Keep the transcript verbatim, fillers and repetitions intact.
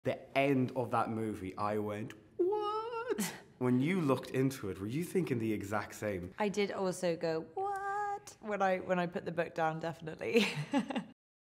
The end of that movie, I went, what? When you looked into it, were you thinking the exact same? I did also go, what? When I, when I put the book down, definitely.